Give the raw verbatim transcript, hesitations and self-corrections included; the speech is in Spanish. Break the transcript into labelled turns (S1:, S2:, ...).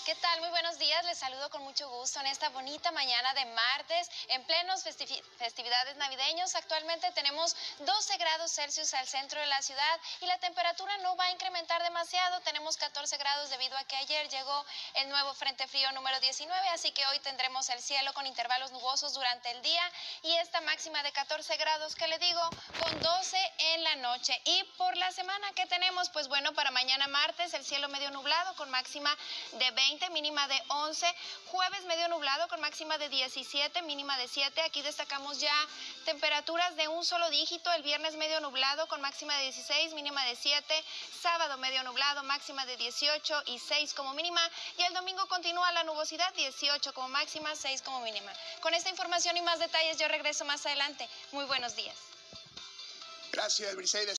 S1: ¿Qué tal? Muy buenos días, les saludo con mucho gusto en esta bonita mañana de martes, en plenos festivi festividades navideños. Actualmente tenemos doce grados Celsius al centro de la ciudad y la temperatura no va a incrementar demasiado. Tenemos catorce grados debido a que ayer llegó el nuevo frente frío número diecinueve, así que hoy tendremos el cielo con intervalos nubosos durante el día y esta máxima de catorce grados que le digo con doce en la noche. Y por la semana que tenemos, pues bueno, para mañana martes el cielo medio nublado con máxima de veinte, mínima de once, jueves medio nublado con máxima de diecisiete, mínima de siete. Aquí destacamos ya temperaturas de un solo dígito, el viernes medio nublado con máxima de dieciséis, mínima de siete, sábado medio nublado, máxima de dieciocho y seis como mínima, y el domingo continúa la nubosidad, dieciocho como máxima, seis como mínima. Con esta información y más detalles yo regreso más adelante. Muy buenos días.
S2: Gracias, Briseida.